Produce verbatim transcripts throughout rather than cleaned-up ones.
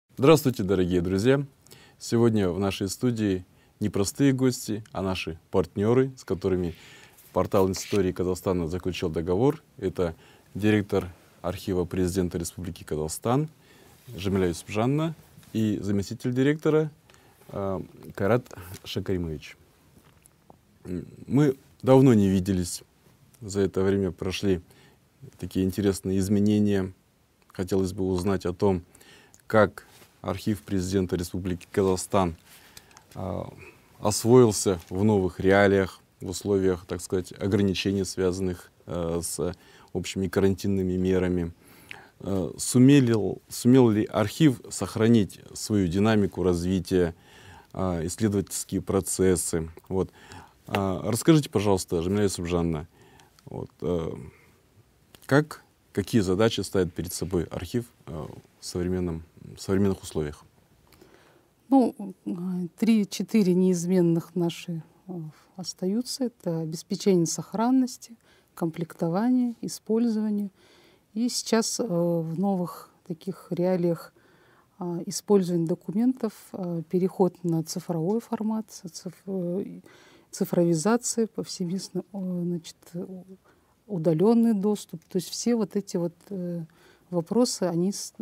Здравствуйте, дорогие друзья! Сегодня в нашей студии не простые гости, а наши партнеры, с которыми портал Истории Казахстана заключил договор. Это директор архива президента Республики Казахстан Жамиля Юсупжановна и заместитель директора э, Кайрат Шакаримович. Мы давно не виделись, за это время прошли такие интересные изменения. Хотелось бы узнать о том, как архив президента Республики Казахстан э, освоился в новых реалиях, в условиях, так сказать, ограничений, связанных э, с общими карантинными мерами. Э, сумели, сумел ли архив сохранить свою динамику развития, э, исследовательские процессы? Вот. Э, расскажите, пожалуйста, Жамиля Юсупжановна, вот, э, как, какие задачи ставит перед собой архив э, в, современном, в современных условиях? Ну, три-четыре неизменных наши остаются. Это обеспечение сохранности, комплектование, использование. И сейчас э, в новых таких реалиях э, использования документов, э, переход на цифровой формат, циф, э, цифровизация, повсеместно, э, значит, удаленный доступ. То есть все вот эти вот э, вопросы, они с,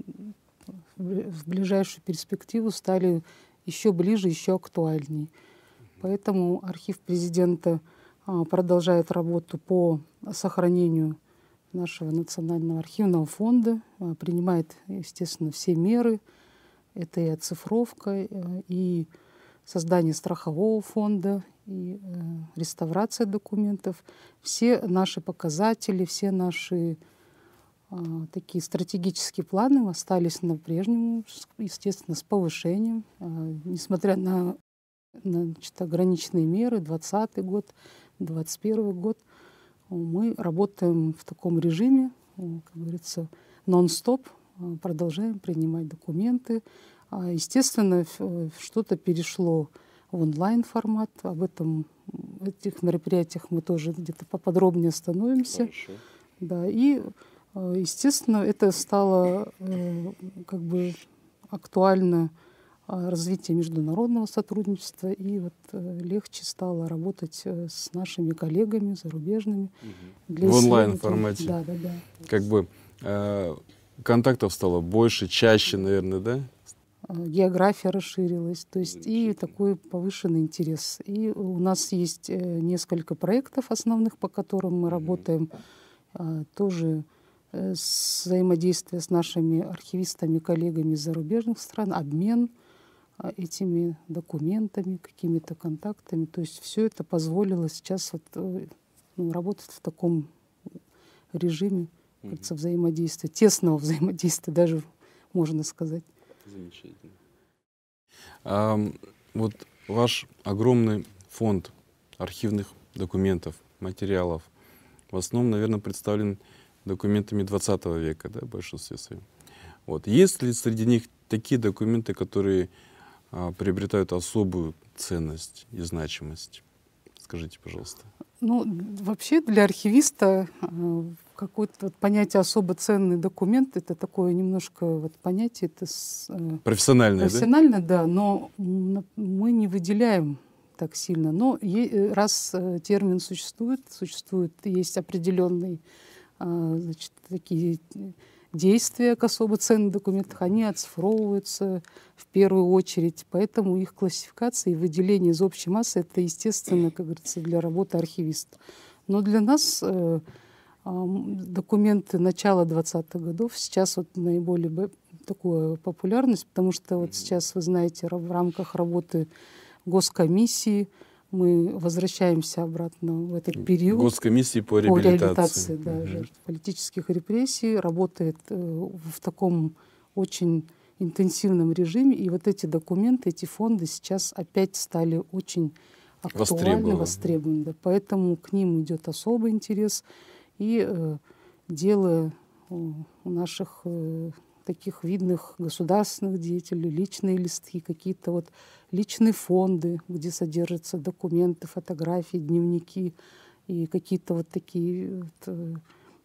в ближайшую перспективу стали еще ближе, еще актуальнее. Поэтому архив президента а, продолжает работу по сохранению нашего национального архивного фонда, а, принимает, естественно, все меры. Это и оцифровка, и создание страхового фонда, и э, реставрация документов. Все наши показатели, все наши а, такие стратегические планы остались на-прежнему, естественно, с повышением. А, несмотря на, на значит, ограниченные меры, двадцатый год, двадцать первый год, мы работаем в таком режиме, как говорится, нон-стоп, продолжаем принимать документы. А, естественно, что-то перешло в онлайн-формат. Об этом, этих мероприятиях мы тоже где-то поподробнее остановимся. Хорошо. Да, и естественно, это стало э, как бы актуально э, развитие международного сотрудничества, и вот э, легче стало работать э, с нашими коллегами зарубежными. Угу. В онлайн-формате. Да, да, да. Как бы э, контактов стало больше, чаще, наверное, да? География расширилась, то есть и такой повышенный интерес. И у нас есть э, несколько проектов основных, по которым мы работаем, э, тоже взаимодействие с нашими архивистами, коллегами из зарубежных стран, обмен этими документами, какими-то контактами. То есть все это позволило сейчас вот, ну, работать в таком режиме, как говорится, взаимодействия, тесного взаимодействия даже, можно сказать. Замечательно. А, вот ваш огромный фонд архивных документов, материалов, в основном, наверное, представлен документами двадцатого века, да, в большинстве своем. Вот. Есть ли среди них такие документы, которые а, приобретают особую ценность и значимость? Скажите, пожалуйста. Ну, вообще для архивиста э, какое-то вот понятие особо ценный документ — это такое немножко вот понятие, это с, э, профессиональное, профессионально, да? да, но мы не выделяем так сильно. Но е, раз э, термин существует, существует, есть определенный значит, такие действия к особо ценным документам, они оцифровываются в первую очередь, поэтому их классификация и выделение из общей массы — это, естественно, как говорится, для работы архивиста. Но для нас э, э, документы начала двадцатых годов сейчас вот наиболее такую популярность, потому что вот сейчас, вы знаете, в рамках работы госкомиссии мы возвращаемся обратно в этот период. Госкомиссии по реабилитации. По реабилитации, да, угу. жертв политических репрессий, работает э, в таком очень интенсивном режиме. И вот эти документы, эти фонды сейчас опять стали очень актуальны, востребованы. Да. Поэтому к ним идет особый интерес. И э, делая э, у наших э, таких видных государственных деятелей личные листки, какие-то вот личные фонды, где содержатся документы, фотографии, дневники и какие-то вот такие вот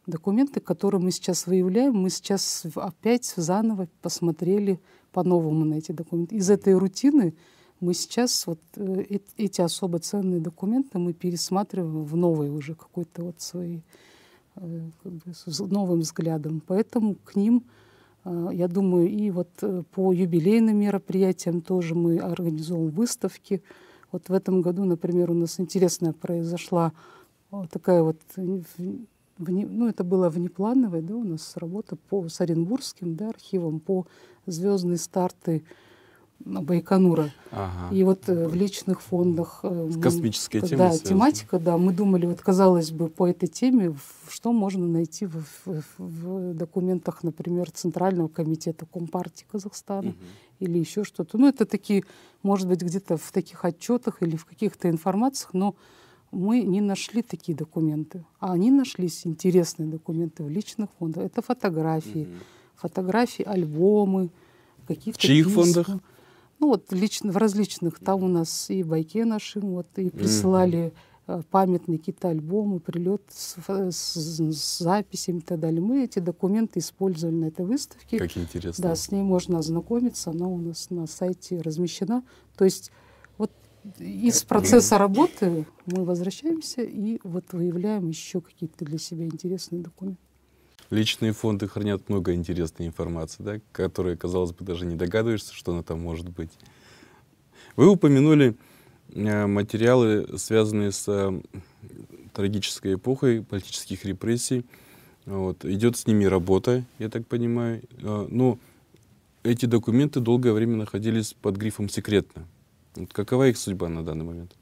документы, которые мы сейчас выявляем, мы сейчас опять заново посмотрели по-новому на эти документы. Из этой рутины мы сейчас вот э, эти особо ценные документы мы пересматриваем в новой уже какой-то вот своей, э, как бы, с новым взглядом. Поэтому к ним, э, я думаю, и вот э, по юбилейным мероприятиям тоже мы организовываем выставки. Вот в этом году, например, у нас интересная произошла вот такая вот, вне, ну это было внеплановая, да, у нас работа по с Оренбургским, да, архивам по звездные старты Байконура. Ага. И вот э, в личных фондах... С космической темой Да, связано. тематика, да. Мы думали, вот казалось бы, по этой теме, что можно найти в, в, в документах, например, Центрального комитета Компартии Казахстана, угу, или еще что-то. Ну, это такие, может быть, где-то в таких отчетах или в каких-то информациях, но мы не нашли такие документы. А они нашлись, интересные документы в личных фондах. Это фотографии, угу, фотографии, альбомы, какие-то В чьих письма. фондах? Ну вот лично, в различных. Там у нас и байке наши, вот, и присылали mm-hmm. памятные какие-то альбомы, прилет с, с, с записями и так далее. Мы эти документы использовали на этой выставке. Как интересно. Да, с ней можно ознакомиться, она у нас на сайте размещена. То есть вот из процесса работы мы возвращаемся и вот выявляем еще какие-то для себя интересные документы. Личные фонды хранят много интересной информации, да, которой, казалось бы, даже не догадываешься, что она там может быть. Вы упомянули э, материалы, связанные с э, трагической эпохой политических репрессий. Вот. Идет с ними работа, я так понимаю. Э, но эти документы долгое время находились под грифом «секретно». Вот какова их судьба на данный момент?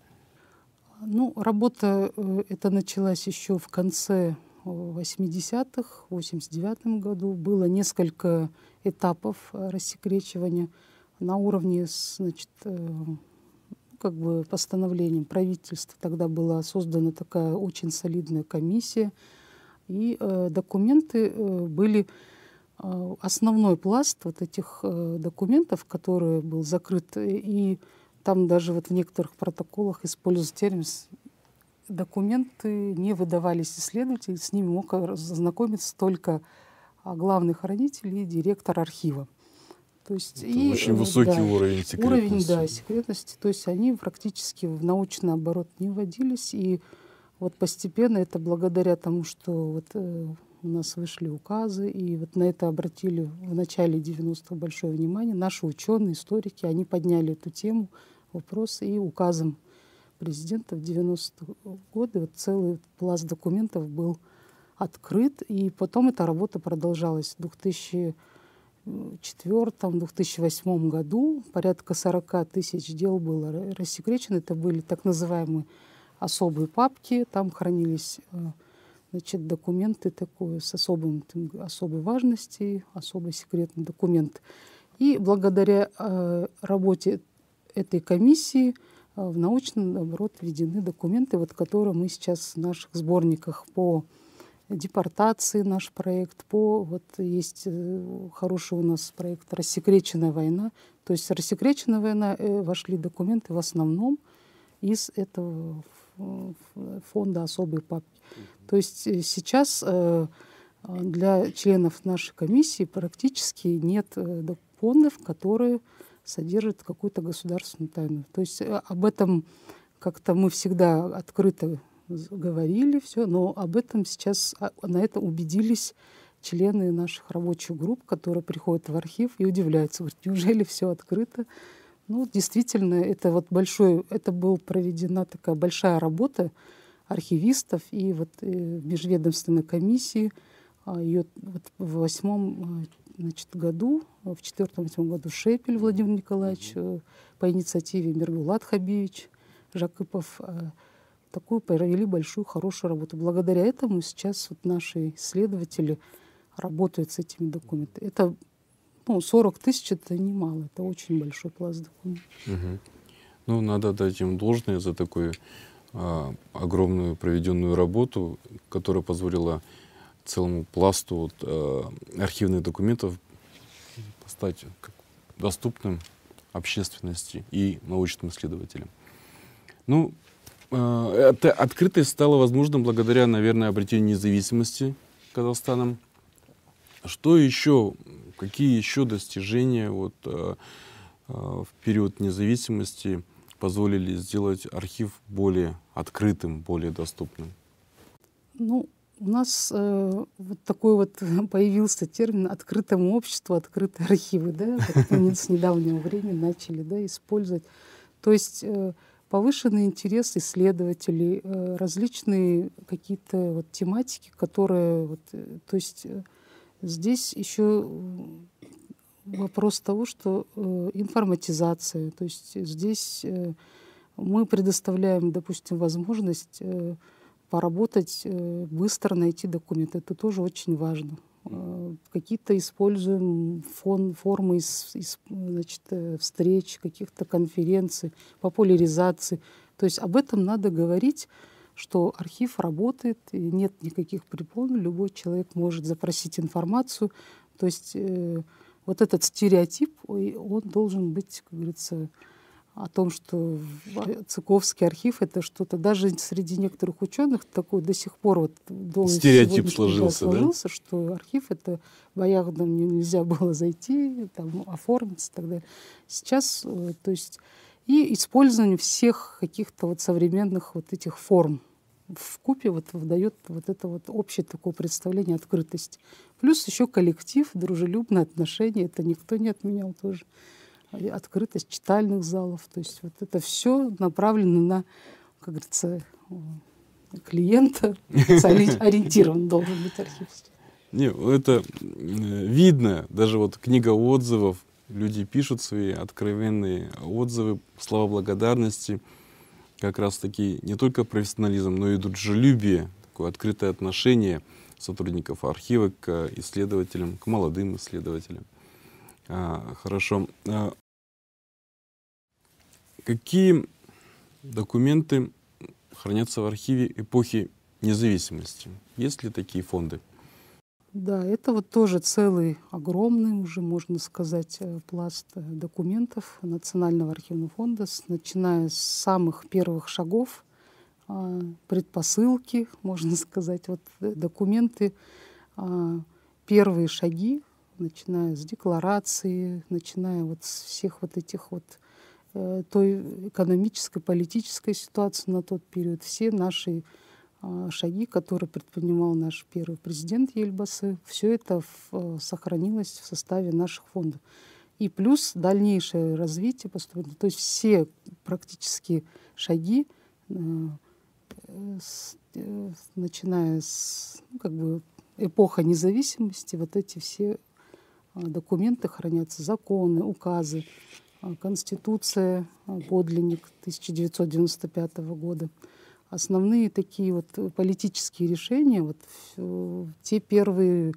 Ну, работа э, эта началась еще в конце восьмидесятых, в восемьдесят девятом году. Было несколько этапов рассекречивания на уровне, значит, как бы постановлением правительства. Тогда была создана такая очень солидная комиссия, и э, документы э, были э, основной пласт вот этих э, документов, который был закрыт, и там даже вот в некоторых протоколах используется термин «документы не выдавались исследователю», с ними мог ознакомиться только главный хранитель и директор архива. То есть и, очень высокий да, уровень секретности. Уровень, да, секретности. То есть они практически в научный оборот не вводились. И вот постепенно это благодаря тому, что вот, э, у нас вышли указы, и вот на это обратили в начале девяностых большое внимание. Наши ученые, историки, они подняли эту тему, вопрос, и указом президента в девяностые годы вот целый пласт документов был открыт, и потом эта работа продолжалась. В две тысячи четвёртом — две тысячи восьмом году порядка сорока тысяч дел было рассекречено. Это были так называемые особые папки, там хранились, значит, документы такой, с особым, особой важностью, особо секретный документ. И благодаря э, работе этой комиссии в научный наоборот введены документы, вот, которые мы сейчас в наших сборниках по депортации, наш проект, по вот есть хороший у нас проект «Рассекреченная война». То есть «Рассекреченная война» э, вошли документы в основном из этого фонда особой папки. То есть сейчас э, для членов нашей комиссии практически нет э, фондов, которые содержит какую-то государственную тайну. То есть об этом как-то мы всегда открыто говорили, все, но об этом сейчас, на это убедились члены наших рабочих групп, которые приходят в архив и удивляются, говорят, неужели все открыто? Ну, действительно, это вот большой, это была проведена такая большая работа архивистов и вот и межведомственной комиссии. Ее вот в восьмом, значит, году, в четвертом-восьмом году Шепель Владимир Николаевич mm-hmm. по инициативе Миргулат Хабиевич Жакипов такую провели большую, хорошую работу. Благодаря этому сейчас вот наши исследователи работают с этими документами. Это ну, сорок тысяч, это немало, это очень большой пласт документов. Mm-hmm. Ну, надо дать им должное за такую а, огромную проведенную работу, которая позволила целому пласту вот, э, архивных документов стать как, доступным общественности и научным исследователям. Ну, э, эта открытость стала возможна благодаря, наверное, обретению независимости Казахстаном. Что еще, какие еще достижения вот, э, э, в период независимости позволили сделать архив более открытым, более доступным? Ну, у нас э, вот такой вот появился термин «открытому обществу», «открытые архивы», да, вот мы с недавнего времени начали, да, использовать. То есть э, повышенный интерес исследователей, э, различные какие-то вот тематики, которые, вот, э, то есть э, здесь еще вопрос того, что э, информатизация, то есть здесь э, мы предоставляем, допустим, возможность э, поработать э, быстро, найти документы. Это тоже очень важно. Э, какие-то используем фон, формы из, из, значит, э, встреч, каких-то конференций, популяризации. То есть об этом надо говорить, что архив работает, и нет никаких препон, любой человек может запросить информацию. То есть э, вот этот стереотип, он должен быть, как говорится, о том, что Цыковский архив — это что-то, даже среди некоторых ученых такой до сих пор вот стереотип сложился, да? сложился, что архив — это боярам нельзя было зайти, там, оформиться и так далее. Сейчас, то есть, и использование всех каких-то вот современных вот этих форм вкупе вот дает вот это вот общее такое представление открытости. Плюс еще коллектив, дружелюбное отношение, это никто не отменял тоже. Открытость читальных залов. То есть вот это все направлено на, как говорится, клиента, ориентирован должен быть архив. Не, это видно, даже вот книга отзывов, люди пишут свои откровенные отзывы, слова благодарности, как раз таки не только профессионализм, но и дружелюбие, такое открытое отношение сотрудников архива к исследователям, к молодым исследователям. А, хорошо. А, какие документы хранятся в архиве эпохи независимости? Есть ли такие фонды? Да, это вот тоже целый огромный, уже можно сказать, пласт документов Национального архивного фонда, начиная с самых первых шагов, предпосылки, можно сказать, вот документы, первые шаги, начиная с декларации, начиная вот с всех вот этих вот э, той экономической, политической ситуации на тот период, все наши э, шаги, которые предпринимал наш первый президент Ельбасы, все это в, э, сохранилось в составе наших фондов. И плюс дальнейшее развитие построено, то есть все практически шаги, э, э, с, э, начиная с ну, как бы эпоха независимости, вот эти все документы хранятся, законы, указы, Конституция, подлинник тысяча девятьсот девяносто пятого года. Основные такие вот политические решения, вот те первые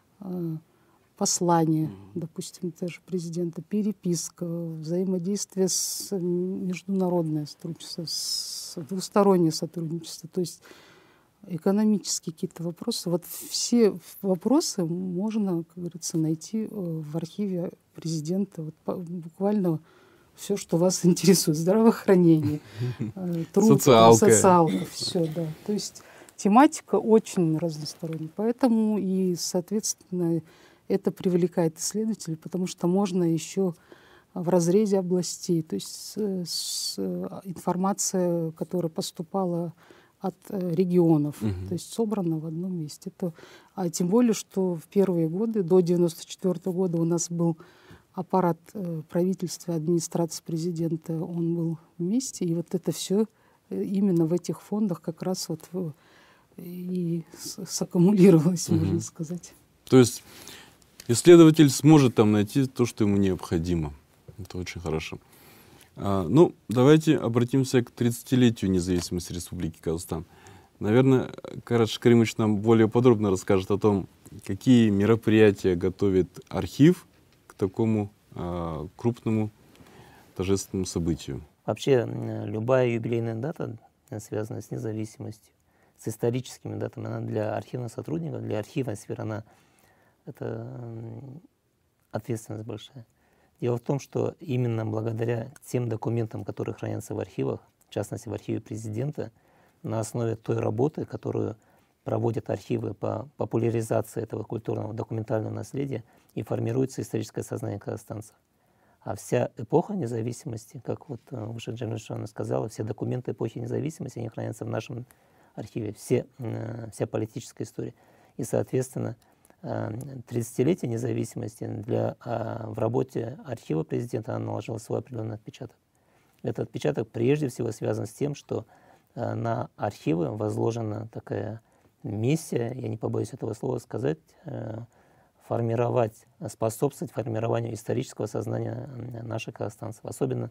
послания, допустим, даже президента, переписка, взаимодействие с международное сотрудничество, с двустороннее сотрудничество, то есть экономические какие-то вопросы. Вот все вопросы можно, как говорится, найти в архиве президента. Вот буквально все, что вас интересует. Здравоохранение, труд, социалка. социалка, все, да. То есть тематика очень разносторонняя. Поэтому и, соответственно, это привлекает исследователей, потому что можно еще в разрезе областей, то есть с, с, информация, которая поступала от регионов, uh-huh. то есть собрано в одном месте. Это, а тем более, что в первые годы, до девяносто четвёртого года у нас был аппарат э, правительства, администрации президента, он был вместе, и вот это все именно в этих фондах как раз вот в, и саккумулировалось, uh-huh. можно сказать. То есть исследователь сможет там найти то, что ему необходимо. Это очень хорошо. А, ну, давайте обратимся к тридцатилетию независимости Республики Казахстан. Наверное, Карадж Каримович нам более подробно расскажет о том, какие мероприятия готовит архив к такому а, крупному торжественному событию. Вообще, любая юбилейная дата, связанная с независимостью, с историческими датами, она для архивных сотрудников, для архивной сферы, она это ответственность большая. Дело в том, что именно благодаря тем документам, которые хранятся в архивах, в частности в архиве президента, на основе той работы, которую проводят архивы по популяризации этого культурного документального наследия и формируется историческое сознание казахстанцев. А вся эпоха независимости, как вот уже Джамиль сказала, все документы эпохи независимости, они хранятся в нашем архиве, все, вся политическая история. И, соответственно, тридцатилетие независимости для, в работе архива президента она наложила свой определенный отпечаток. Этот отпечаток прежде всего связан с тем, что на архивы возложена такая миссия, я не побоюсь этого слова сказать, формировать, способствовать формированию исторического сознания наших казахстанцев, особенно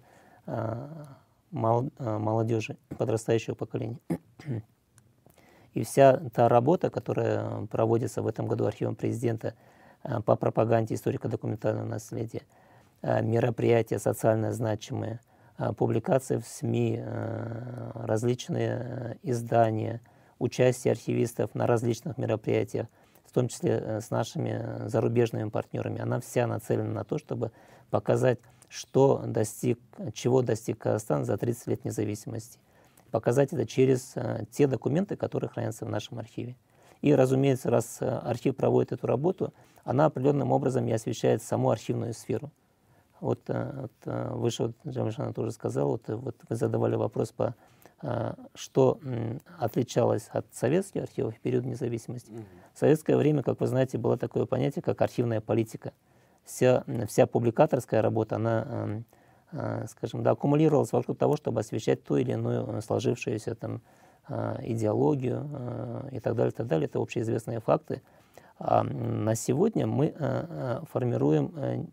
молодежи, подрастающего поколения. И вся та работа, которая проводится в этом году архивом президента по пропаганде историко-документального наследия, мероприятия социально значимые, публикации в СМИ, различные издания, участие архивистов на различных мероприятиях, в том числе с нашими зарубежными партнерами, она вся нацелена на то, чтобы показать, что достиг, чего достиг Казахстан за тридцать лет независимости. Показать это через те документы, которые хранятся в нашем архиве. И, разумеется, раз архив проводит эту работу, она определенным образом и освещает саму архивную сферу. Вот, вот выше вот, Джамиль тоже сказал, вот, вот вы задавали вопрос, по, что отличалось от советских архивов в период независимости. Mm-hmm. В советское время, как вы знаете, было такое понятие, как архивная политика. Вся, вся публикаторская работа, она, скажем, да, аккумулировалась вокруг того, чтобы освещать ту или иную сложившуюся там идеологию и так далее, и так далее. Это общеизвестные факты. А на сегодня мы формируем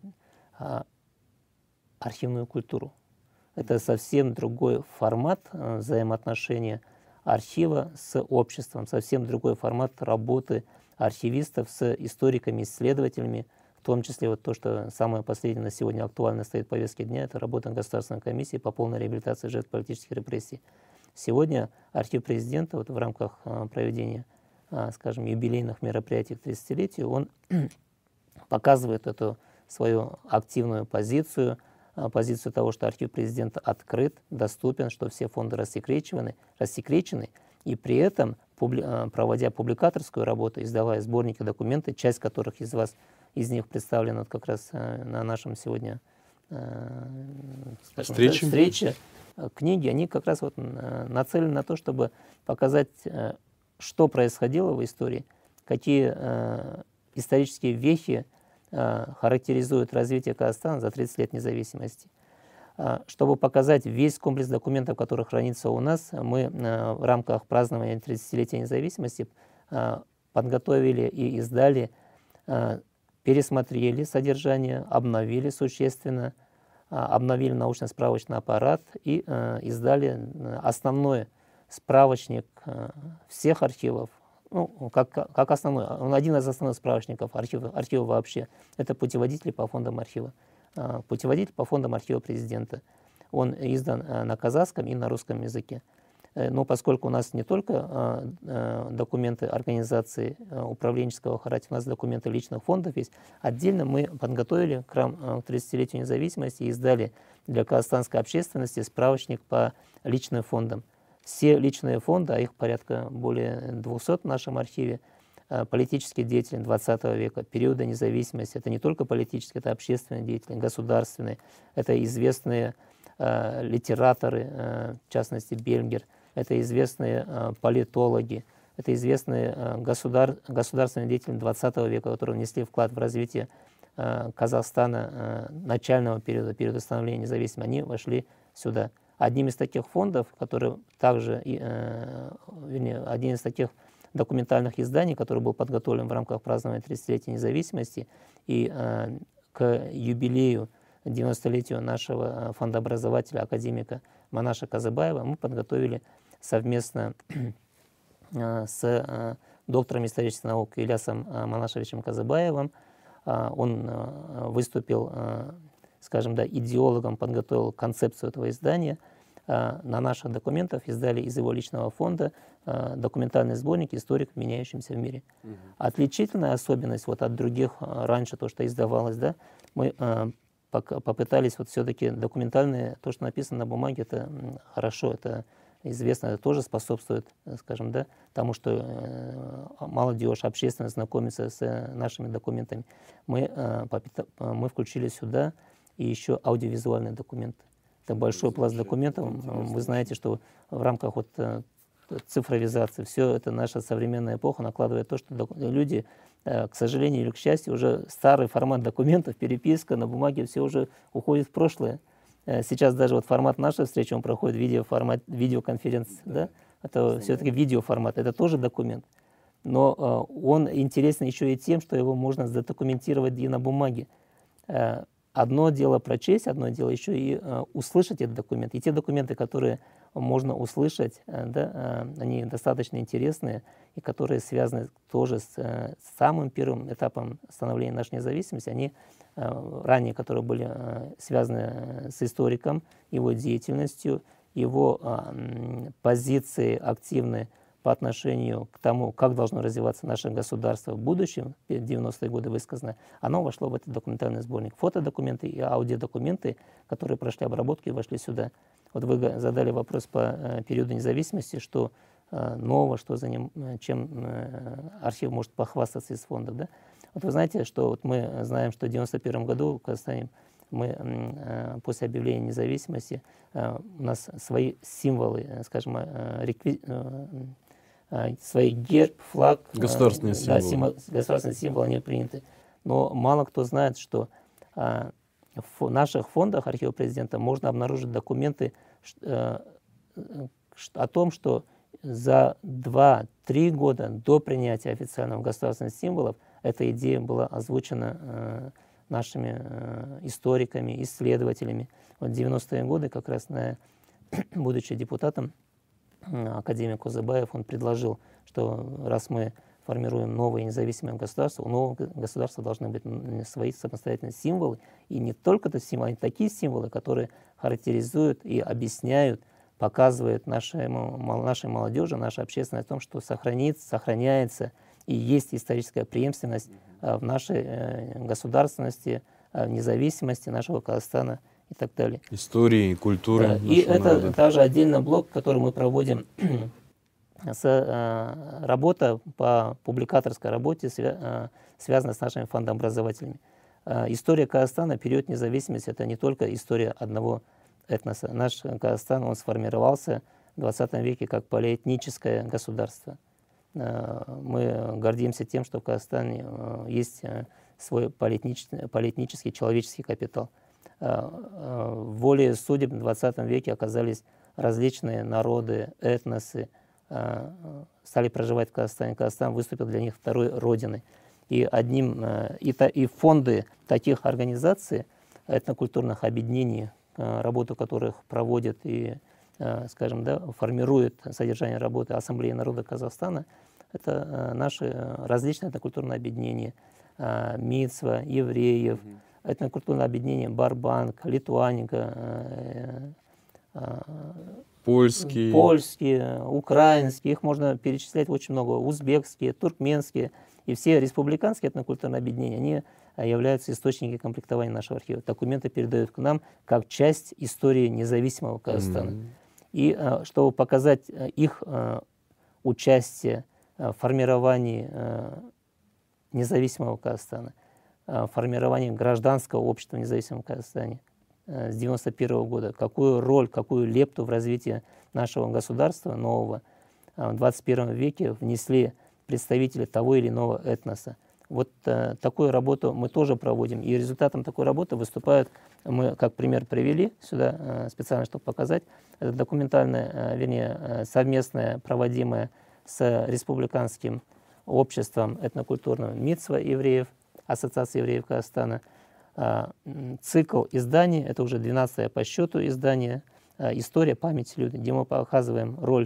архивную культуру. Это совсем другой формат взаимоотношения архива с обществом, совсем другой формат работы архивистов с историками, исследователями, в том числе вот то, что самое последнее на сегодня актуально стоит в повестке дня, это работа Государственной комиссии по полной реабилитации жертв политических репрессий. Сегодня архив президента вот в рамках проведения, скажем, юбилейных мероприятий к тридцатилетию, он показывает эту свою активную позицию, позицию того, что архив президента открыт, доступен, что все фонды рассекречены, рассекречены, и при этом, проводя публикаторскую работу, издавая сборники документов, часть которых из вас, из них представлена вот как раз на нашем сегодня скажем, встрече. встрече, книги, они как раз вот нацелены на то, чтобы показать, что происходило в истории, какие исторические вехи характеризует развитие Казахстана за тридцать лет независимости. Чтобы показать весь комплекс документов, который хранится у нас, мы в рамках празднования тридцатилетия независимости подготовили и издали, пересмотрели содержание, обновили существенно, обновили научно-справочный аппарат и издали основной справочник всех архивов. Ну, как, как основной, он один из основных справочников архива, архива вообще. Это путеводитель по фондам архива. Путеводитель по фондам архива президента. Он издан на казахском и на русском языке. Но поскольку у нас не только документы организации управленческого характера, у нас документы личных фондов есть, отдельно мы подготовили к тридцатилетию независимости и издали для казахстанской общественности справочник по личным фондам. Все личные фонды, а их порядка более двухсот в нашем архиве, политические деятели двадцатого века, периода независимости, это не только политические, это общественные деятели, государственные, это известные э, литераторы, э, в частности Бельгер, это известные э, политологи, это известные э, государ, государственные деятели двадцатого века, которые внесли вклад в развитие э, Казахстана э, начального периода, периода становления независимости, они вошли сюда. Одним из таких фондов, который также, э, вернее, один из таких документальных изданий, который был подготовлен в рамках празднования тридцатилетия независимости, и э, к юбилею девяностолетию нашего фондообразователя, академика Манаша Казыбаева, мы подготовили совместно э, с э, доктором исторических наук Ильясом э, Манашевичем Казыбаевым. Э, он э, выступил, э, скажем, да, идеологом, подготовил концепцию этого издания. На наших документах издали из его личного фонда документальный сборник «Историк в меняющемся в мире». Угу. Отличительная особенность вот от других, раньше то, что издавалось, да, мы попытались вот все-таки документальные, то, что написано на бумаге, это хорошо, это известно, это тоже способствует, скажем, да, тому, что э, молодежь, общественность знакомится с э, нашими документами. Мы, э, мы включили сюда и еще аудиовизуальные документы. Это большой пласт документов. Вы знаете, что в рамках вот, цифровизации все это наша современная эпоха накладывает то, что люди, к сожалению или к счастью, уже старый формат документов, переписка на бумаге, все уже уходит в прошлое. Сейчас даже вот формат нашей встречи, он проходит в видеоформат, видеоконференции, да? Это все-таки видеоформат, это тоже документ. Но он интересен еще и тем, что его можно задокументировать и на бумаге. Одно дело прочесть, одно дело еще и uh, услышать этот документ. И те документы, которые можно услышать, uh, да, uh, они достаточно интересные, и которые связаны тоже с uh, самым первым этапом становления нашей независимости. Они uh, ранее, которые были uh, связаны с историком, его деятельностью, его uh, позиции активные по отношению к тому, как должно развиваться наше государство в будущем, в девяностые годы высказано, оно вошло в этот документальный сборник. Фотодокументы и аудиодокументы, которые прошли обработку и вошли сюда. Вот вы задали вопрос по э, периоду независимости, что э, нового, что за ним, чем э, архив может похвастаться из фондов. Да? Вот вы знаете, что вот мы знаем, что в девяносто первом году в Казахстане мы э, после объявления независимости э, у нас свои символы, скажем, э, рекви... э, свои герб, флаг, государственные да, символы. символ, государственные символы они приняты. Но мало кто знает, что а, в наших фондах архива президента можно обнаружить документы а, о том, что за два-три года до принятия официального государственных символов эта идея была озвучена а, нашими а, историками, исследователями. Вот в девяностые годы, как раз на, будучи депутатом, академик Козыбаев, он предложил, что раз мы формируем новое независимое государство, у нового государства должны быть свои самостоятельные символы, и не только это символы, а такие символы, которые характеризуют и объясняют, показывают нашей, нашей молодежи, нашей общественности о том, что сохранится, сохраняется и есть историческая преемственность в нашей государственности, в независимости нашего Казахстана и так далее. Истории, культуры. Да, и это народа. Также отдельный блок, который мы проводим, с, а, работа по публикаторской работе, свя, а, связана с нашими фондообразователями. А, история Казахстана, период независимости, это не только история одного этноса. Наш Казахстан, он сформировался в двадцатом веке как полиэтническое государство. А, мы гордимся тем, что в Казахстане а, есть а, свой полиэтнический, полиэтнический человеческий капитал. В воле судеб в двадцатом веке оказались различные народы, этносы, стали проживать в Казахстане. Казахстан выступил для них второй родиной. И, одним, и, и фонды таких организаций, этнокультурных объединений, работу которых проводят и, скажем, да, формируют содержание работы Ассамблеи народа Казахстана, это наши различные этнокультурные объединения, Мицва, евреев, этнокультурное объединение Барбанг, Литуаника, польские. польские, украинские, их можно перечислять очень много, узбекские, туркменские, и все республиканские этнокультурные объединения, они являются источниками комплектования нашего архива. Документы передают к нам как часть истории независимого Казахстана. Mm-hmm. И чтобы показать их участие в формировании независимого Казахстана, формирование гражданского общества в независимом Казахстане с девяносто первого года, какую роль, какую лепту в развитии нашего государства нового в двадцать первом веке внесли представители того или иного этноса. Вот э, такую работу мы тоже проводим, и результатом такой работы выступают, мы как пример привели сюда э, специально, чтобы показать, это документальное, э, вернее, э, совместное, проводимое с республиканским обществом этнокультурным Мицва евреев, Ассоциация евреев Казахстана, цикл изданий, это уже двенадцатое по счету издание, «История памяти людей», где мы показываем роль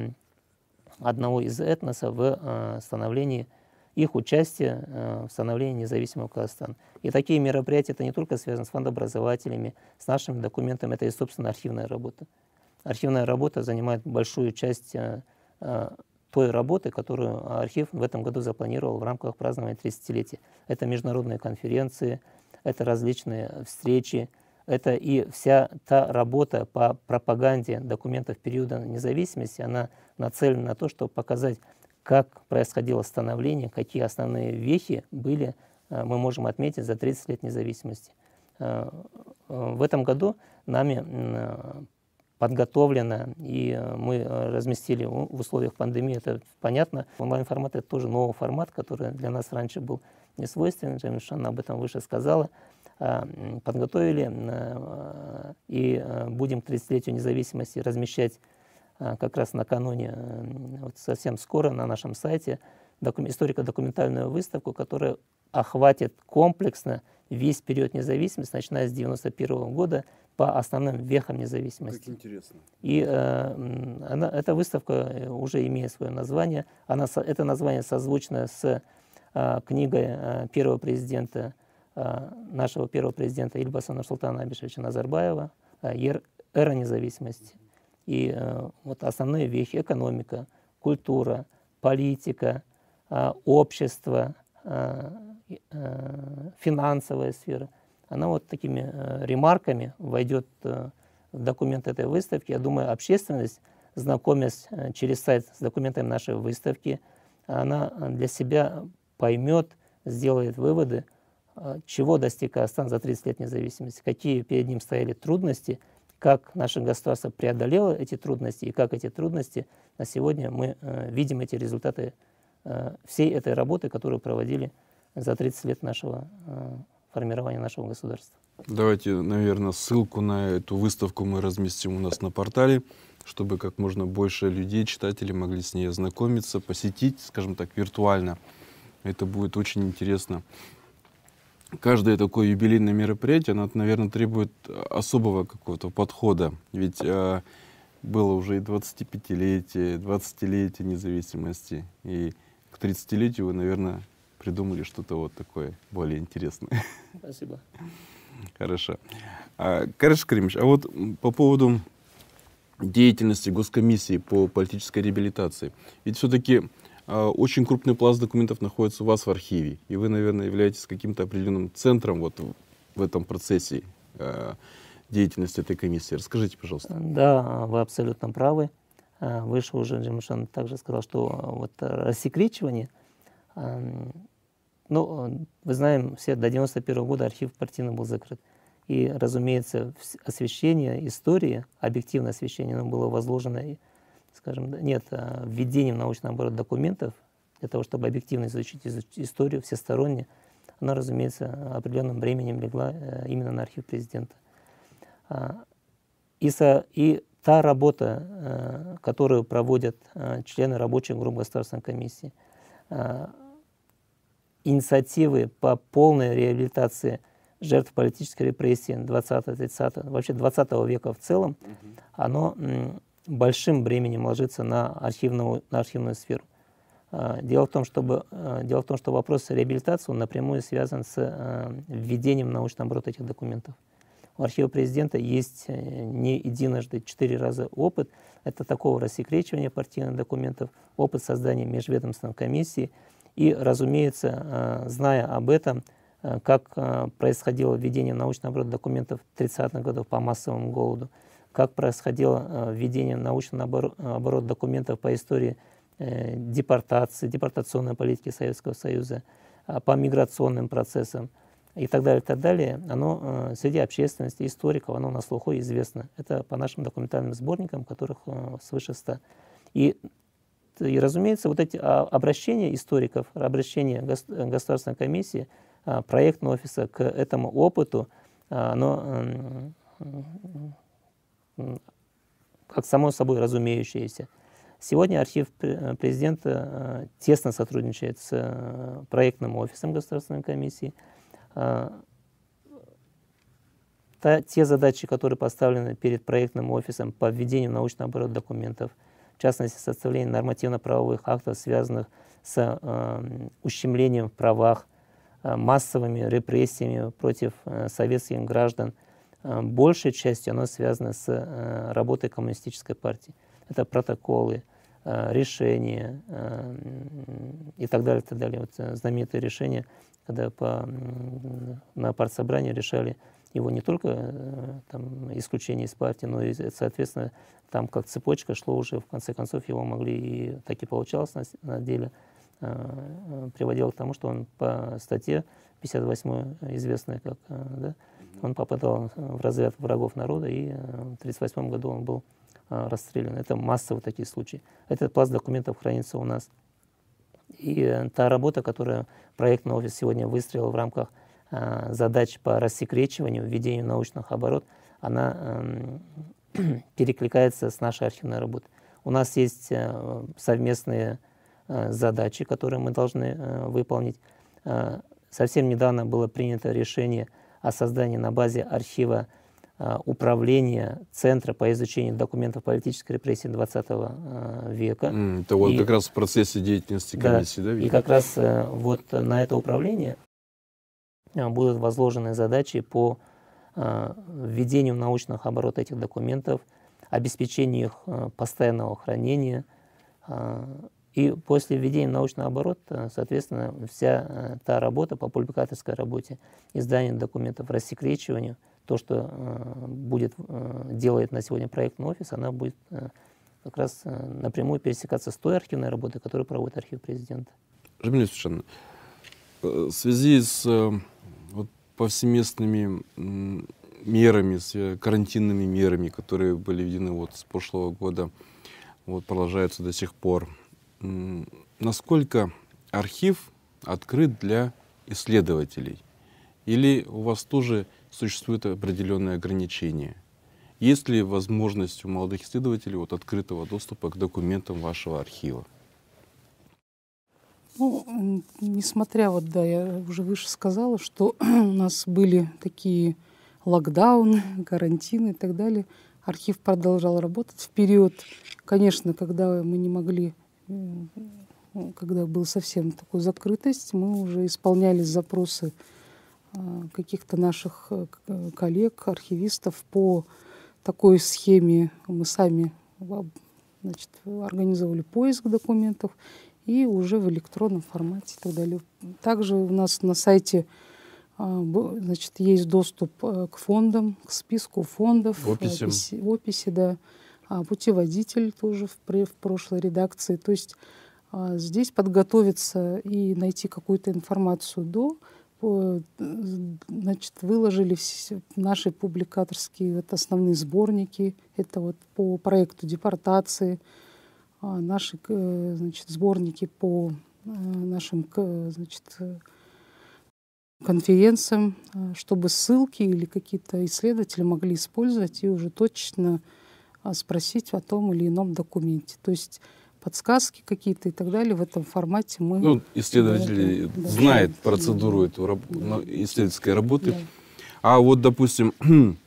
одного из этносов в становлении, их участия в становлении независимого Казахстана. И такие мероприятия, это не только связано с фондообразователями, с нашими документами, это и, собственно, архивная работа. Архивная работа занимает большую часть той работы, которую архив в этом году запланировал в рамках празднования тридцатилетия. Это международные конференции, это различные встречи, это и вся та работа по пропаганде документов периода независимости, она нацелена на то, чтобы показать, как происходило становление, какие основные вехи были, мы можем отметить за тридцать лет независимости. В этом году нами подготовлено, и мы разместили в условиях пандемии, это понятно. Онлайн-формат — это тоже новый формат, который для нас раньше был не свойственен, Джамишан об этом выше сказала. Подготовили и будем к тридцатилетию независимости размещать как раз накануне, вот совсем скоро на нашем сайте, историко-документальную выставку, которая охватит комплексно весь период независимости, начиная с девяносто первого года, по основным вехам независимости. Как интересно. И э, она, эта выставка уже имеет свое название. Она, это название созвучно с э, книгой э, первого президента, э, нашего первого президента Ильбаса Нурсултана Абишевича Назарбаева э, «Эра независимости». И э, вот основные вехи — экономика, культура, политика, э, общество, э, э, финансовая сфера. Она вот такими э, ремарками войдет э, в документ этой выставки. Я думаю, общественность, знакомясь э, через сайт с документами нашей выставки, она для себя поймет, сделает выводы, э, чего достиг Казахстан за тридцать лет независимости, какие перед ним стояли трудности, как наше государство преодолело эти трудности и как эти трудности на сегодня мы э, видим эти результаты э, всей этой работы, которую проводили за тридцать лет нашего э, формирования нашего государства. Давайте, наверное, ссылку на эту выставку мы разместим у нас на портале, чтобы как можно больше людей, читателей могли с ней ознакомиться, посетить, скажем так, виртуально. Это будет очень интересно. Каждое такое юбилейное мероприятие, оно, наверное, требует особого какого-то подхода. Ведь э, было уже и двадцатипятилетие, двадцатилетие независимости, и к тридцатилетию вы, наверное, придумали что-то вот такое более интересное. Спасибо. Хорошо. А, Караш Каримович, а вот по поводу деятельности Госкомиссии по политической реабилитации. Ведь все-таки а, очень крупный пласт документов находится у вас в архиве, и вы, наверное, являетесь каким-то определенным центром вот в, в этом процессе а, деятельности этой комиссии. Расскажите, пожалуйста. Да, вы абсолютно правы. Выше уже Джамишан также сказал, что вот рассекречивание, ну, вы знаем, все до девяносто первого года архив партийный был закрыт. И, разумеется, освещение истории, объективное освещение, оно было возложено, скажем, нет, введением научного оборота документов, для того, чтобы объективно изучить историю всесторонне, она, разумеется, определенным временем легла именно на архив президента. И, со, и та работа, которую проводят члены рабочих групп Государственной комиссии, инициативы по полной реабилитации жертв политической репрессии двадцатого-тридцатого, вообще двадцатого века в целом, uh-huh. оно м, большим бременем ложится на архивную, на архивную сферу. А, дело в том, чтобы, а, дело в том, что вопрос реабилитации он напрямую связан с а, введением научного оборота этих документов. У архива президента есть не единожды, четыре раза опыт. Это такого рассекречивания партийных документов, опыт создания межведомственной комиссии. И, разумеется, зная об этом, как происходило введение научного оборота документов тридцатых годов по массовому голоду, как происходило введение научного оборота документов по истории депортации, депортационной политики Советского Союза, по миграционным процессам и так далее, и так далее, оно среди общественности, историков, оно на слуху известно. Это по нашим документальным сборникам, которых свыше ста. И И, разумеется, вот эти обращения историков, обращения Государственной комиссии, проектного офиса к этому опыту, оно как само собой разумеющееся. Сегодня архив президента тесно сотрудничает с проектным офисом Государственной комиссии. Те задачи, которые поставлены перед проектным офисом по введению научного оборота документов, в частности, составление нормативно-правовых актов, связанных с э, ущемлением в правах, э, массовыми репрессиями против э, советских граждан, э, большей частью оно связано с э, работой коммунистической партии. Это протоколы, э, решения э, и так далее, и так далее. Вот, э, знаменитые решения, когда по, э, на партсобрании решали его не только там, исключение из партии, но и, соответственно, там как цепочка шло уже, в конце концов, его могли, и так и получалось на, на деле, приводило к тому, что он по статье пятьдесят восьмой, известной как, да, он попадал в разряд врагов народа, и в тридцать восьмом году он был расстрелян. Это массовые такие случаи. Этот пласт документов хранится у нас. И та работа, которую проектный офис сегодня выстроил в рамках э, задач по рассекречиванию, введению научных оборот, она э, перекликается с нашей архивной работой. У нас есть э, совместные э, задачи, которые мы должны э, выполнить. Э, совсем недавно было принято решение о создании на базе архива э, управления Центра по изучению документов политической репрессии двадцатого э, века. Mm, это вот и, как раз в процессе деятельности комиссии, да? да, и как раз э, вот на это управление э, будут возложены задачи по э, введению в научных оборот этих документов, обеспечению их э, постоянного хранения. Э, и после введения в научный оборот, э, соответственно, вся э, та работа по публикаторской работе, изданию документов, рассекречиванию, то, что э, будет, э, делает на сегодня проектный офис, она будет э, как раз э, напрямую пересекаться с той архивной работой, которую проводит архив президента. Жамиля Сушановна, в связи с э, вот, повсеместными м, мерами, с карантинными мерами, которые были введены вот с прошлого года, вот, продолжаются до сих пор, м, насколько архив открыт для исследователей? Или у вас тоже существуют определенные ограничения? Есть ли возможность у молодых исследователей вот, открытого доступа к документам вашего архива? Ну, несмотря, вот, да, я уже выше сказала, что у нас были такие локдауны, карантины и так далее, архив продолжал работать. В период, конечно, когда мы не могли, когда была совсем такая закрытость, мы уже исполняли запросы каких-то наших коллег, архивистов по такой схеме. Мы сами, значит, организовали поиск документов и уже в электронном формате и так далее. Также у нас на сайте, значит, есть доступ к фондам, к списку фондов, описи, описи, описи, да, путеводитель тоже в, в прошлой редакции. То есть здесь подготовиться и найти какую-то информацию до, значит, выложили все наши публикаторские вот основные сборники. Это вот по проекту депортации, наши, значит, сборники по нашим, значит, конференциям, чтобы ссылки или какие-то исследователи могли использовать и уже точно спросить о том или ином документе. То есть подсказки какие-то и так далее в этом формате мы... Ну, исследователь да, знает да, процедуру да, эту, да, исследовательской работы. Да. А вот, допустим,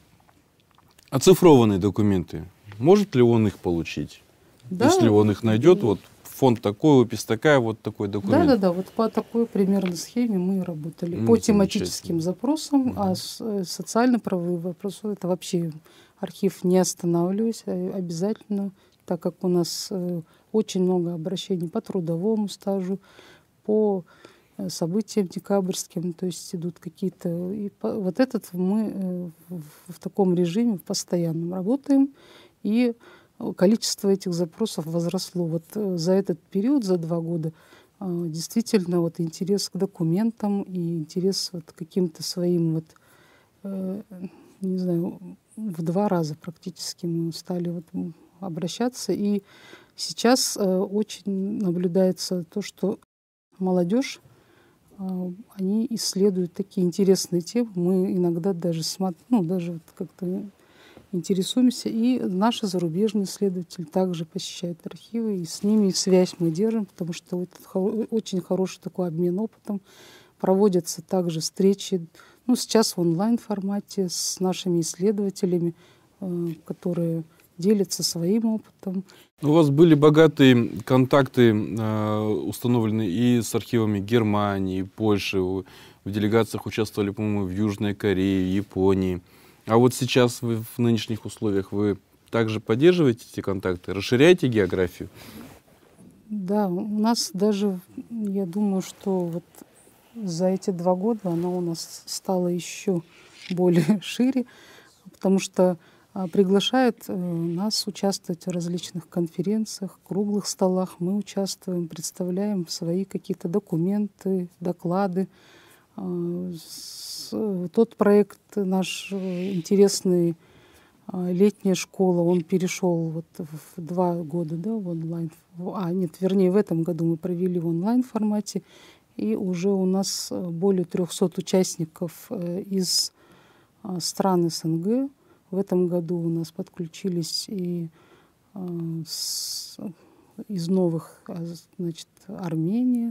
оцифрованные документы, может ли он их получить? Да. Если он их найдет, вот фонд такой, опись такая, вот такой документ. Да, да, да, вот по такой примерно схеме мы работали. Ну, по тематическим запросам, угу. А социально-правовые вопросы, это вообще архив не останавливается, обязательно, так как у нас очень много обращений по трудовому стажу, по событиям декабрьским, то есть идут какие-то... И по, вот этот мы в, в таком режиме постоянно работаем, и количество этих запросов возросло. Вот за этот период, за два года, действительно вот интерес к документам и интерес вот к каким-то своим, вот, не знаю, в два раза практически мы стали вот обращаться. И сейчас очень наблюдается то, что молодежь, они исследуют такие интересные темы. Мы иногда даже смотрим, ну, даже вот как-то интересуемся. И наши зарубежные исследователи также посещают архивы, и с ними связь мы держим, потому что это очень хороший такой обмен опытом. Проводятся также встречи, ну, сейчас в онлайн-формате с нашими исследователями, которые делятся своим опытом. У вас были богатые контакты э, установлены и с архивами Германии, Польши. Вы в делегациях участвовали, по-моему, в Южной Корее, Японии. А вот сейчас вы в нынешних условиях вы также поддерживаете эти контакты, расширяете географию? Да, у нас даже, я думаю, что вот за эти два года она у нас стала еще более шире, потому что а, приглашают э, нас участвовать в различных конференциях, круглых столах. Мы участвуем, представляем свои какие-то документы, доклады. А, с, тот проект наш э, интересный, а, летняя школа, он перешел вот в два года, да, в онлайн. А, нет, вернее, в этом году мы провели в онлайн-формате. И уже у нас более трехсот участников из стран СНГ. В этом году у нас подключились и с, из новых, значит, Армения.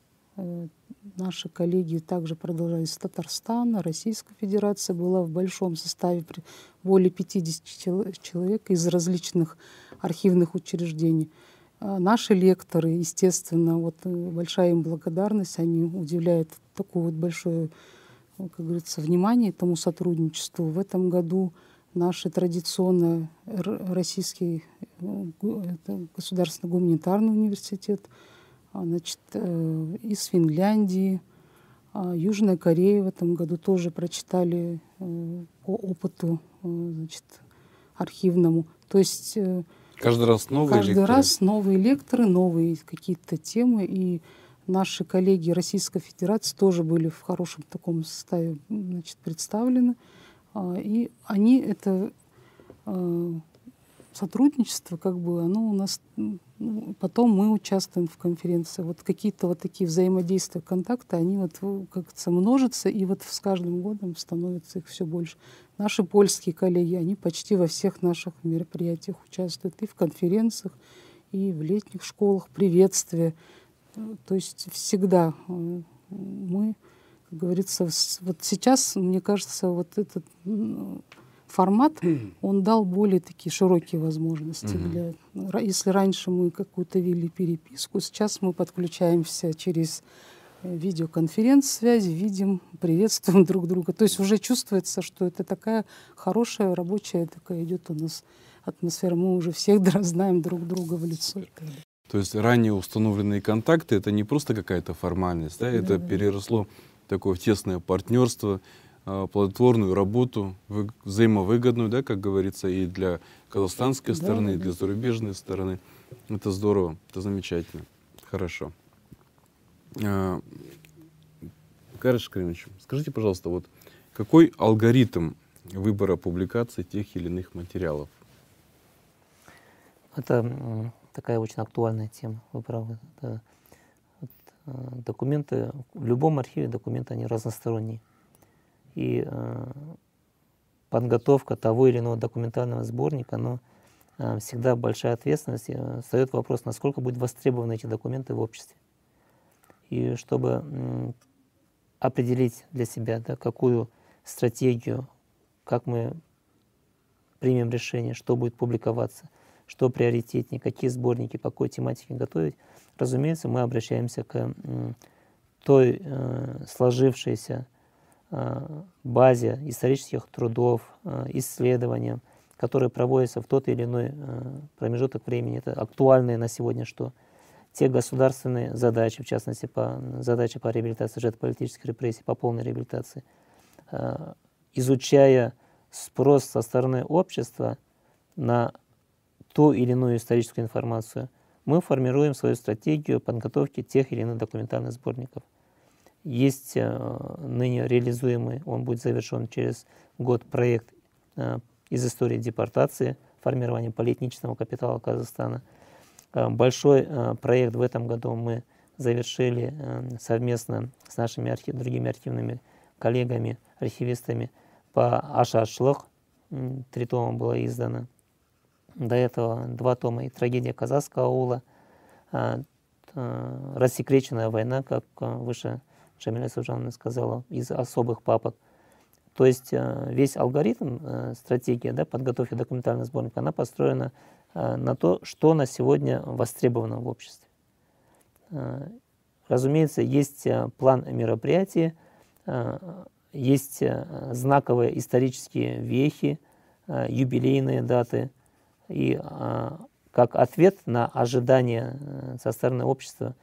Наши коллеги также продолжали из Татарстана, Российской Федерации. Была в большом составе более пятидесяти человек из различных архивных учреждений. Наши лекторы, естественно, вот большая им благодарность, они уделяют такое вот большое, как говорится, внимание этому сотрудничеству. В этом году наш традиционно российский государственный гуманитарный университет, значит, из Финляндии, Южная Корея в этом году тоже прочитали по опыту, значит, архивному. То есть каждый раз новые Каждый лекторы. раз новые лекторы, новые какие-то темы. И наши коллеги Российской Федерации тоже были в хорошем таком составе, значит, представлены. И они, это сотрудничество, как бы, оно у нас... Потом мы участвуем в конференции. Вот какие-то вот такие взаимодействия, контакты, они вот как-то множатся, и вот с каждым годом становится их все больше. Наши польские коллеги, они почти во всех наших мероприятиях участвуют, и в конференциях, и в летних школах, приветствия. То есть всегда мы, как говорится, вот сейчас, мне кажется, вот этот формат, он дал более такие широкие возможности. Mm-hmm. для, если раньше мы какую-то вели переписку, сейчас мы подключаемся через видеоконференц-связь, видим, приветствуем друг друга. То есть уже чувствуется, что это такая хорошая, рабочая такая идет у нас атмосфера. Мы уже всех знаем друг друга в лицо. То есть ранее установленные контакты — это не просто какая-то формальность, да? Это да, переросло в такое тесное партнерство, плодотворную работу, взаимовыгодную, да, как говорится, и для казахстанской да, стороны, да. и для зарубежной стороны. Это здорово, это замечательно. Хорошо. Карыш Каримович, скажите, пожалуйста, вот какой алгоритм выбора публикации тех или иных материалов? Это такая очень актуальная тема, вы правы. Это, вот, документы, в любом архиве документы, они разносторонние. И э, подготовка того или иного документального сборника, оно э, всегда большая ответственность. Э, встает вопрос, насколько будут востребованы эти документы в обществе. И чтобы э, определить для себя, да, какую стратегию, как мы примем решение, что будет публиковаться, что приоритетнее, какие сборники, по какой тематике готовить, разумеется, мы обращаемся к э, той э, сложившейся базе исторических трудов, исследованиям, которые проводятся в тот или иной промежуток времени. Это актуальные на сегодня, что те государственные задачи, в частности, по, задачи по реабилитации жертв политических репрессий, по полной реабилитации, изучая спрос со стороны общества на ту или иную историческую информацию, мы формируем свою стратегию подготовки тех или иных документальных сборников. Есть э, ныне реализуемый, он будет завершен через год, проект э, из истории депортации, формирования политнического капитала Казахстана. Э, большой э, проект в этом году мы завершили э, совместно с нашими архив, другими архивными коллегами, архивистами по ашаршылық. Три тома было издано. До этого два тома и «Трагедия казахского аула», э, э, «Рассекреченная война», как э, выше Шамиля Сужановна сказала, из особых папок. То есть весь алгоритм, стратегия, да, подготовки документального сборника, она построена на то, что на сегодня востребовано в обществе. Разумеется, есть план мероприятий, есть знаковые исторические вехи, юбилейные даты. И как ответ на ожидания со стороны общества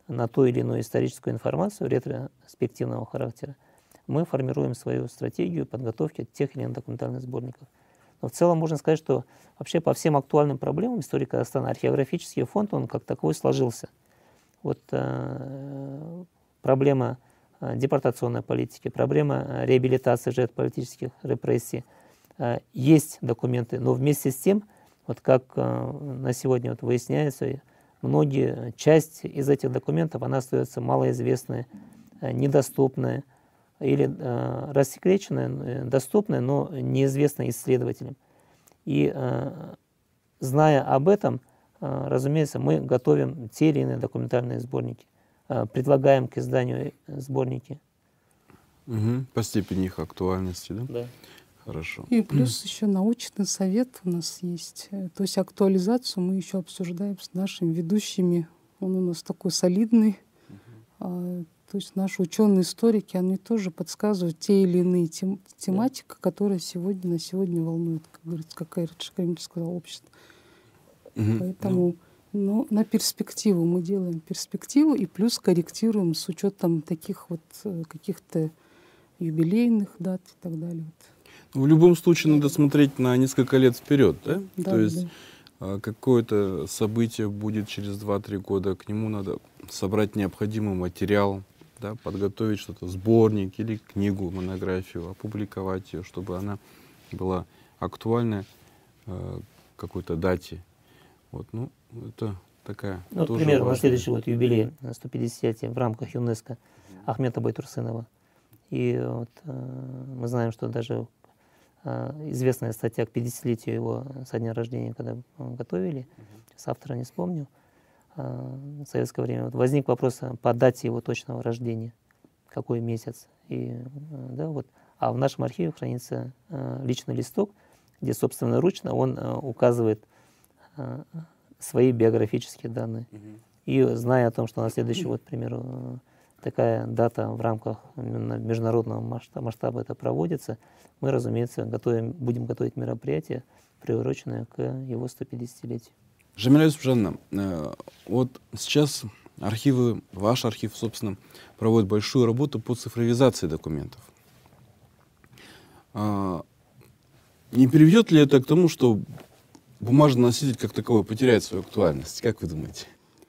на ту или иную историческую информацию ретроспективного характера, мы формируем свою стратегию подготовки тех или иных документальных сборников. Но в целом можно сказать, что вообще по всем актуальным проблемам истории Казахстана археографический фонд, он как таковой сложился. Вот э, проблема э, депортационной политики, проблема реабилитации жертв политических репрессий. Э, есть документы, но вместе с тем, вот как э, на сегодня вот выясняется, многие, часть из этих документов, она остается малоизвестной, э, недоступной, или э, рассекреченная, доступная, но неизвестная исследователям. И э, зная об этом, э, разумеется, мы готовим те или иные документальные сборники, э, предлагаем к изданию сборники. Угу. По степени их актуальности, да? Да. Хорошо. И плюс еще научный совет у нас есть. То есть актуализацию мы еще обсуждаем с нашими ведущими. Он у нас такой солидный. Uh-huh. То есть наши ученые-историки, они тоже подсказывают те или иные тем, тематика, которая сегодня на сегодня волнует, как говорится, как Айрат Шакрамович сказал, общество. Угу. Поэтому ну, на перспективу мы делаем перспективу и плюс корректируем с учетом таких вот каких-то юбилейных дат и так далее. В любом случае надо смотреть на несколько лет вперед, да? Да, То есть да. какое-то событие будет через два-три года, к нему надо собрать необходимый материал, да, подготовить что-то, сборник или книгу, монографию, опубликовать ее, чтобы она была актуальна э, какой-то дате. Вот, ну, это такая ну, тоже например, важная... на следующий год юбилей сто пятидесятилетия в рамках ЮНЕСКО Ахмета Байтурсынова. И вот, э, мы знаем, что даже э, известная статья к пятидесятилетию его со дня рождения, когда готовили, сейчас автора не вспомню, в советское время вот возник вопрос по дате его точного рождения, какой месяц. И, да, вот. А в нашем архиве хранится э, личный листок, где собственноручно он э, указывает э, свои биографические данные. Mm-hmm. И зная о том, что на следующий год, к примеру, такая дата в рамках международного масштаба, масштаба это проводится, мы, разумеется, готовим, будем готовить мероприятие, приуроченное к его сто пятидесятилетию. Жамиля Юсупжановна, э, вот сейчас архивы, ваш архив, собственно, проводит большую работу по цифровизации документов. А, не приведет ли это к тому, что бумажный носитель как таковой потеряет свою актуальность? Как вы думаете?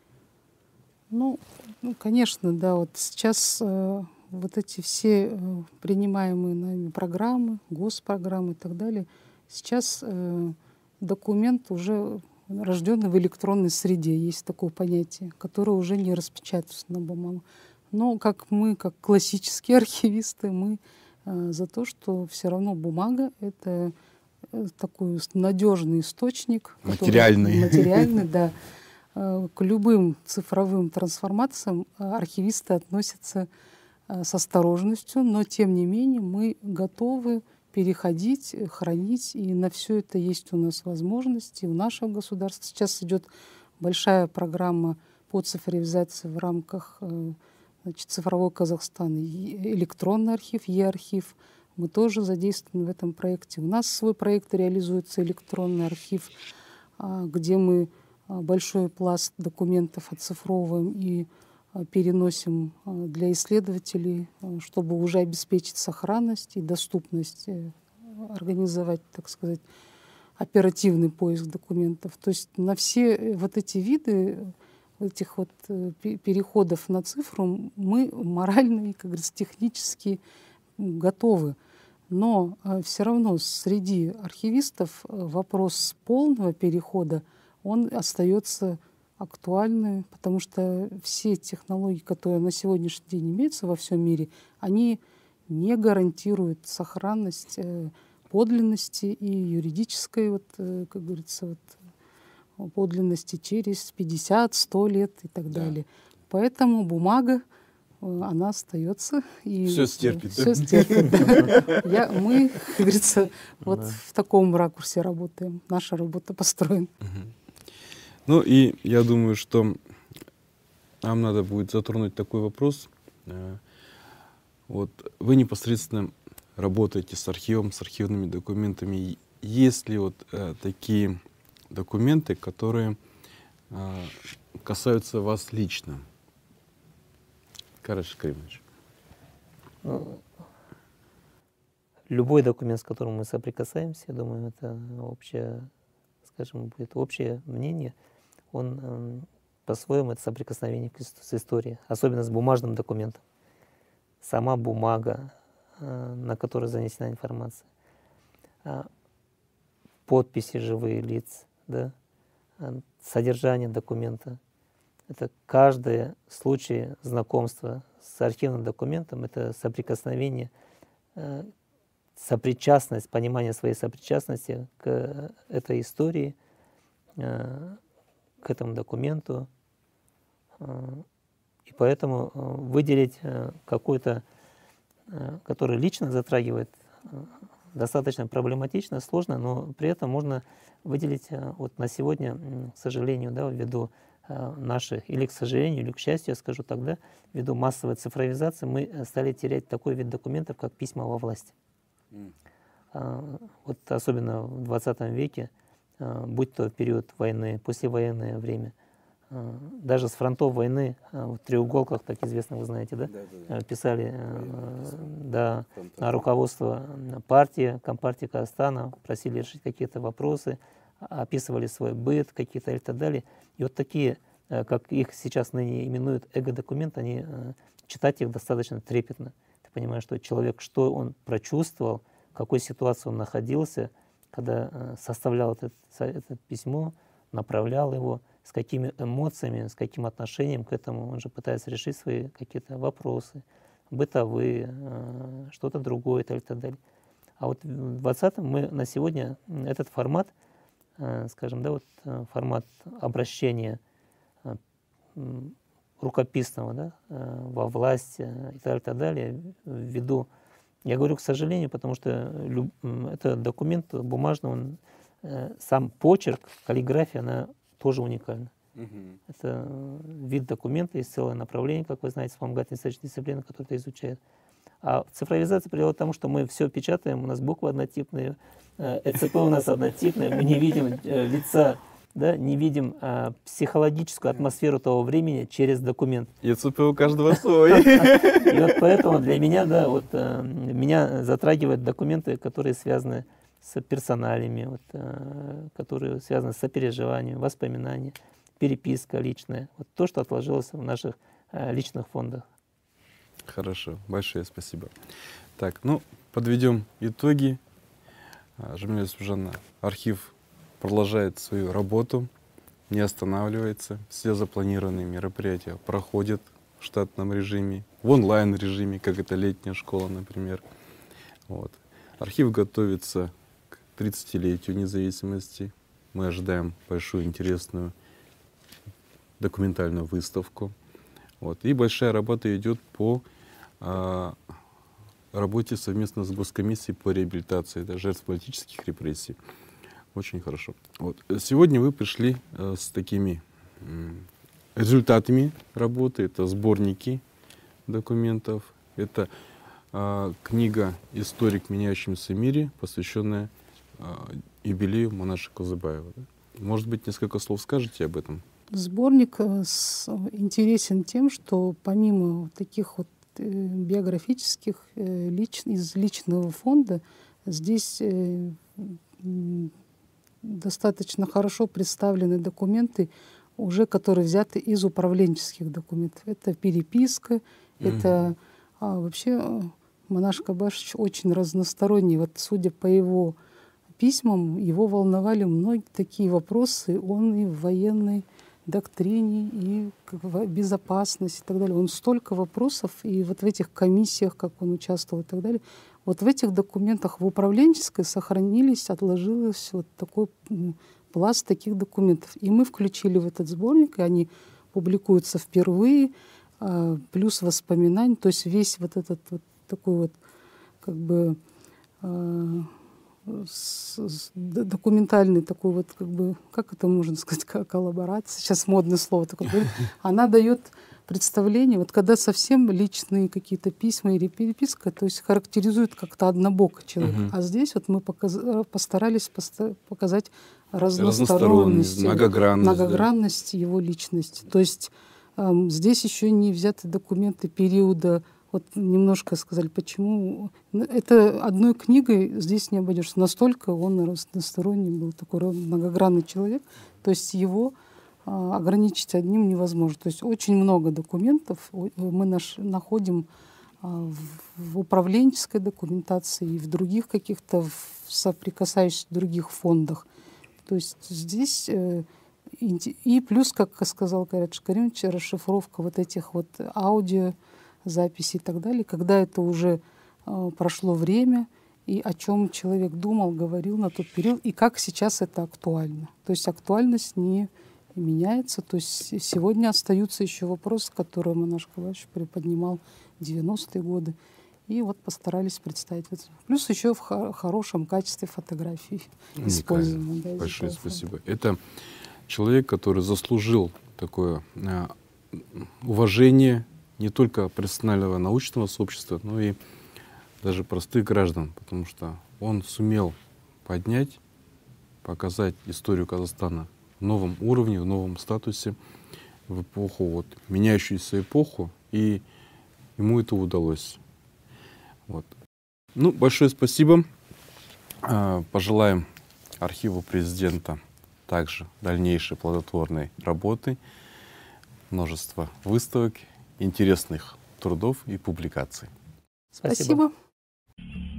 Ну, ну конечно, да. Вот сейчас э, вот эти все э, принимаемые нами программы, госпрограммы и так далее, сейчас э, документ уже рожденный в электронной среде, есть такое понятие, которое уже не распечатывается на бумагу. Но как мы, как классические архивисты, мы э, за то, что все равно бумага — это э, такой надежный источник. Материальный. Который, материальный, да. Э, к любым цифровым трансформациям архивисты относятся э, с осторожностью, но тем не менее мы готовы переходить, хранить, и на все это есть у нас возможности. У нашего государства сейчас идет большая программа по цифровизации в рамках значит, цифрового Казахстана. Электронный архив, Е-архив. Мы тоже задействованы в этом проекте. У нас свой проект реализуется, электронный архив, где мы большой пласт документов оцифровываем и переносим для исследователей, чтобы уже обеспечить сохранность и доступность, организовать, так сказать, оперативный поиск документов. То есть на все вот эти виды этих вот переходов на цифру мы морально и, как говорится, технически готовы. Но все равно среди архивистов вопрос полного перехода, он остается актуальны, потому что все технологии, которые на сегодняшний день имеются во всем мире, они не гарантируют сохранность подлинности и юридической, вот, как говорится, вот, подлинности через пятьдесят-сто лет и так да. далее. Поэтому бумага, она остается. И все стерпит. Все стерпит. Я, мы, как говорится, вот да. в таком ракурсе работаем. Наша работа построена. Ну и я думаю, что нам надо будет затронуть такой вопрос. Вот вы непосредственно работаете с архивом, с архивными документами. Есть ли вот э, такие документы, которые э, касаются вас лично? Караш Каримович. Ну, любой документ, с которым мы соприкасаемся, я думаю, это общее, скажем, будет общее мнение, он э, по-своему это соприкосновение с историей, особенно с бумажным документом. Сама бумага, э, на которой занесена информация, э, подписи живые лиц, да, э, содержание документа. Это каждый случай знакомства с архивным документом, это соприкосновение, э, сопричастность, понимание своей сопричастности к этой истории, э, к этому документу. Э, и поэтому э, выделить э, какой-то, э, который лично затрагивает, э, достаточно проблематично, сложно, но при этом можно выделить э, вот на сегодня, э, к сожалению, да, ввиду э, наших, или к сожалению, или к счастью, я скажу тогда, ввиду массовой цифровизации, мы стали терять такой вид документов, как письма во власти. Вот особенно в двадцатом веке, будь то период войны, послевоенное время, даже с фронтов войны, в треуголках, так известно, вы знаете, да, да, да, да. писали да, на руководство партии, Компартии Казахстана, просили решить какие-то вопросы, описывали свой быт какие-то и так далее. И вот такие, как их сейчас ныне именуют, эго-документы, они, читать их достаточно трепетно. Понимаю, что человек, что он прочувствовал, в какой ситуации он находился, когда э, составлял это, это письмо, направлял его, с какими эмоциями, с каким отношением к этому. Он же пытается решить свои какие-то вопросы, бытовые, э, что-то другое и так далее. А вот в двадцатом мы на сегодня этот формат, э, скажем, да, вот э, формат обращения э, рукописного, да, во власть и так, и так далее, ввиду, я говорю, к сожалению, потому что люб, это документ бумажный, он, сам почерк, каллиграфия, она тоже уникальна. Угу. Это вид документа, есть целое направление, как вы знаете, вспомогательной исторической дисциплины, которая это изучает. А цифровизация привела к тому, что мы все печатаем, у нас буквы однотипные, ЭЦП у нас однотипные, мы не видим лица, да, не видим а, психологическую атмосферу того времени через документ. ЕЦП у каждого свой. И вот поэтому для меня, да, вот а, меня затрагивают документы, которые связаны с персоналиями, вот, а, которые связаны с сопереживанием, воспоминания, переписка личная. Вот то, что отложилось в наших а, личных фондах. Хорошо, большое спасибо. Так, ну, подведем итоги. Жамиля Юсупжановна, архив продолжает свою работу, не останавливается. Все запланированные мероприятия проходят в штатном режиме, в онлайн-режиме, как это летняя школа, например. Вот. Архив готовится к тридцатилетию независимости. Мы ожидаем большую интересную документальную выставку. Вот. И большая работа идет по а, работе совместно с Госкомиссией по реабилитации да, жертв политических репрессий. Очень хорошо. Вот. Сегодня вы пришли э, с такими э, результатами работы. Это сборники документов. Это э, книга «Историк в меняющемся мире», посвященная э, юбилею Манаша Козыбаева. Да? Может быть, несколько слов скажете об этом? Сборник э, с, интересен тем, что помимо таких вот э, биографических э, лич, из личного фонда, здесь э, достаточно хорошо представлены документы, уже которые взяты из управленческих документов. Это переписка, mm-hmm. это а, вообще Манаш Кабашевич очень разносторонний. Вот судя по его письмам, его волновали многие такие вопросы. Он и в военной доктрине, и в безопасности и так далее. Он столько вопросов, и вот в этих комиссиях, как он участвовал и так далее. Вот в этих документах в управленческой сохранились, отложилось вот такой пласт таких документов. И мы включили в этот сборник, и они публикуются впервые, плюс воспоминания. То есть весь вот этот вот такой вот как бы с, с, документальный такой вот как бы, как это можно сказать, коллаборация, сейчас модное слово такое, она дает представление, вот когда совсем личные какие-то письма или переписка, то есть характеризует как-то однобоко человека. Uh-huh. А здесь вот мы показ, постарались поста- показать разносторонность, многогранность, многогранность да. его личности. То есть Эм, Здесь еще не взяты документы периода. Вот немножко сказали, почему. Это одной книгой здесь не обойдешься. Настолько он разносторонний был, такой многогранный человек. То есть его а, ограничить одним невозможно. То есть очень много документов мы наш, находим а, в, в управленческой документации и в других каких-то соприкасающихся других фондах. То есть здесь э, и, и плюс, как сказал Кайрат Каримович, расшифровка вот этих вот аудио записи и так далее, когда это уже э, прошло время, и о чем человек думал, говорил на тот период, и как сейчас это актуально. То есть актуальность не меняется. То есть сегодня остаются еще вопросы, которые Манаш Калаевич приподнимал в девяностые годы. И вот постарались представить. Плюс еще в хо- хорошем качестве фотографий использованы. Да, Большое спасибо. Это человек, который заслужил такое э, уважение не только профессионального научного сообщества, но и даже простых граждан, потому что он сумел поднять, показать историю Казахстана в новом уровне, в новом статусе, в эпоху, вот, меняющуюся эпоху, и ему это удалось. Вот. Ну, большое спасибо. Пожелаем архиву президента также дальнейшей плодотворной работы, множество выставок, интересных трудов и публикаций. Спасибо. Спасибо.